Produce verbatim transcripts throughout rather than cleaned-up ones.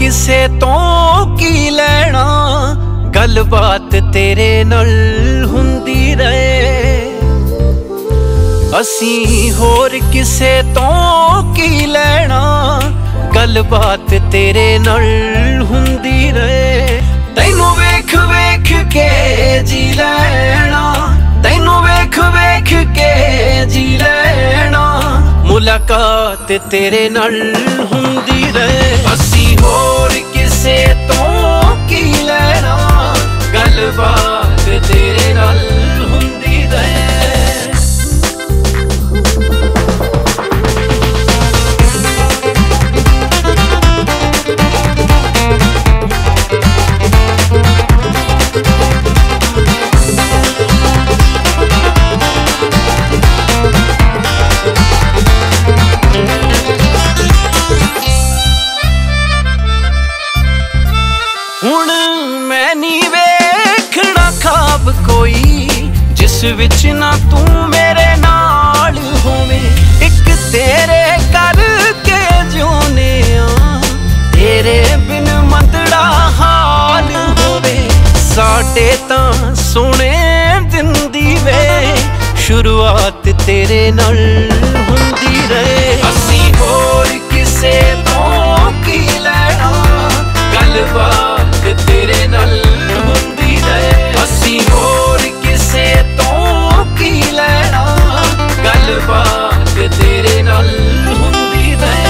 किसे तो की लेना, गलबात तेरे नाल हुंदी रहे। असी होर किसे तो की लेना, गलबात तेरे नाल हुंदी रहे। तैनू वेख वेख के जी लेना, तैनू वेख वेख के जी लेना, मुलाकात तेरे नाल हुंदी रहे। असी होर किसे तो की लेना, गलबात तेरे नाल हुंदी रहे। हुण मैं नी वेखना ख्वाब कोई, जिस विच ना तू मेरे नाल होवे। एक तेरे करके जिउने आ, तेरे बिन मंदड़ा हाल होवे। साडे तां सोने दिन दी वे, शुरुआत तेरे नाल हुंदी रहे। असी होर किसे तो की लेना, गलबात तेरे नाल हुंदी रहे। असी होर किसे तो की लेना, गलबात तेरे नाल हुंदी रहे।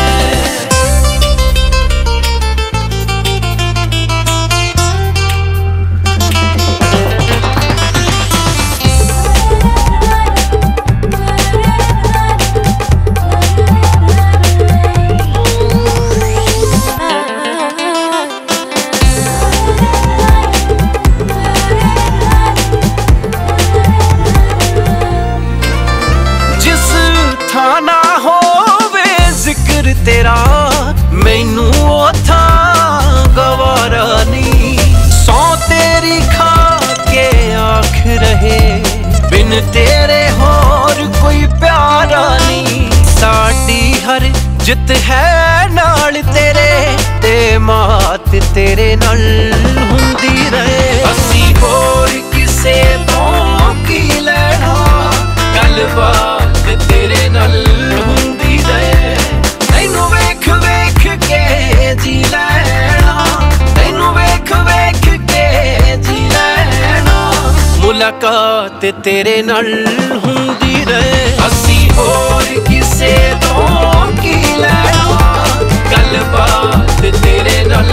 ना होवे जिक्र तेरा, मैनू ओथा गवारा नी। सौ तेरी खा के आख रहे, बिन तेरे होर कोई प्यारा नी। साडी हर जित है नाल तेरे, ते मात तेरे नाल हुंदी रहे। असी होर किसे तो की लेना, गलबात तेरे नाल हुंदी रहे। तैनू वेख वेख के जी लेना, तैनू वेख वेख के जी लेना, मुलाकात तेरे नाल हुंदी रहे। असी होर किसे तो की लेना, गलबात तेरे नाल